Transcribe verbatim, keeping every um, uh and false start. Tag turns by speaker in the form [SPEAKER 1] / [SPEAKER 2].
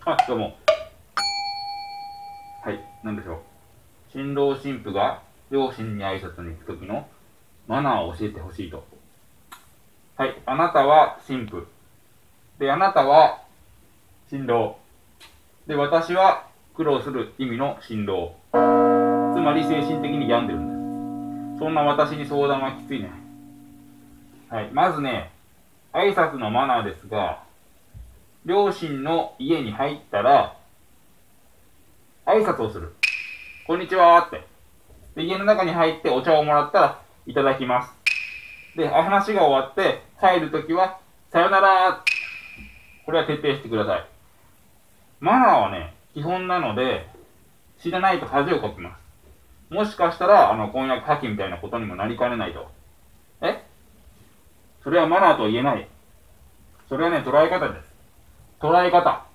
[SPEAKER 1] あ、どうも。はい、なんでしょう。新郎新婦が両親に挨拶に行くときのマナーを教えてほしいと。はい、あなたは新婦。で、あなたは新郎。で、私は苦労する意味の新郎。つまり精神的に病んでるんです。そんな私に相談はきついね。はい、まずね、挨拶のマナーですが、両親の家に入ったら、挨拶をする。こんにちはーって。で、家の中に入ってお茶をもらったら、いただきます。で、話が終わって帰るときは、さよなら。これは徹底してください。マナーはね、基本なので、知らないと恥をかきます。もしかしたら、あの、婚約破棄みたいなことにもなりかねないと。えそれはマナーとは言えない。それはね、捉え方です。捉え方。